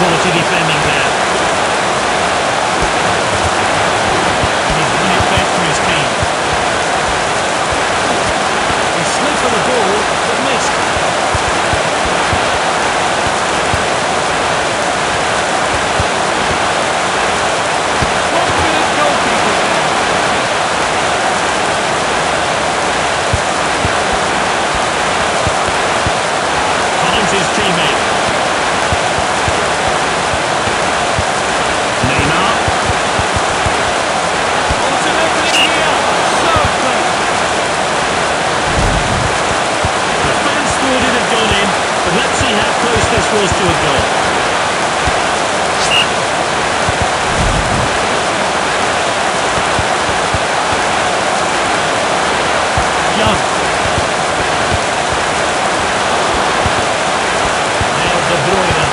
quality defending there. And he's won it back for his team. He slid for the ball, but missed. Confident goalkeeper. Finds his teammate. Neymar. Oh, it's an opening here. So close. The fans thought it had gone in, but let's see how close this was to a goal. Young. Now De Bruyne.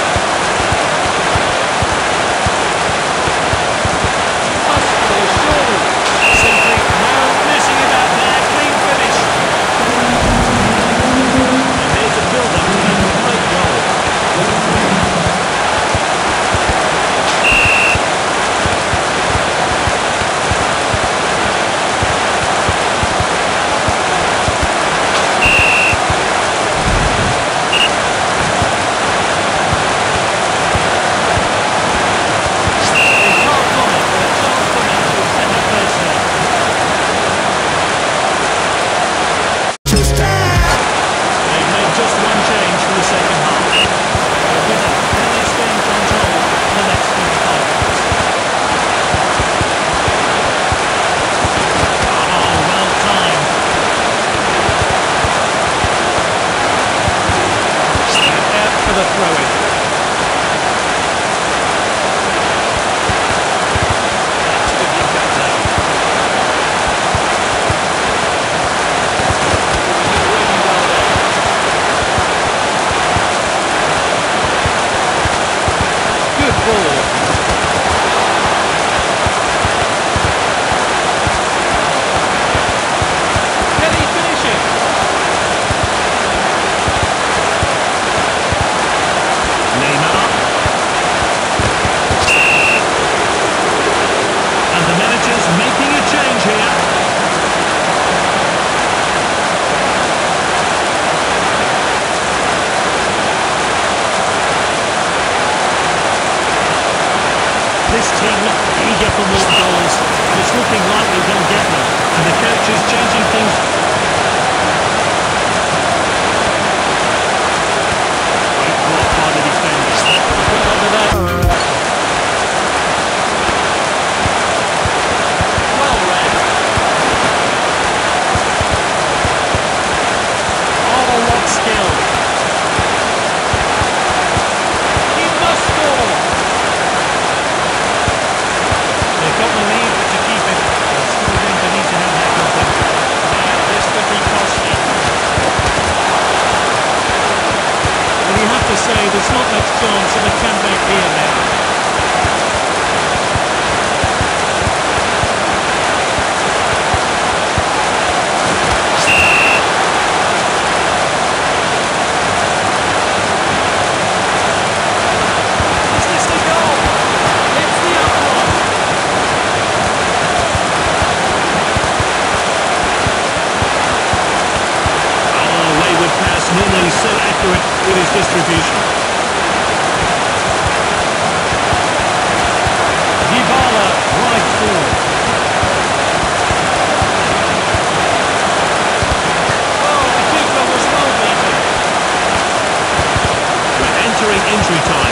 Must go, surely. Simply no messing about there. Clean finish. And here's a build-up to a great goal. It's far from it, but a chance for him to extend the pace there. They've made just one change for the second half. The winner, can they stay in control for the next 25 minutes? Oh, well timed. Out for the throw-in. That's to be better. Really well there. Good ball. Can he finish it? Neymar. And the manager's making a change here. This team look eager for more goals. It's looking likely they'll get them. And the coach is changing things. Great block by the defenders. Good under that. Well read. Oh, what skill. He must score. They've got the lead, but to keep it, they still think they need to have that confidence. Now, this could be costly. Well, you have to say, there's not much chance of a comeback here now. Is this the goal? It's the other one. Oh, wayward pass, normally so accurate with his distribution. Dybala, right forward. Oh, the keeper was well beaten. We're entering injury time.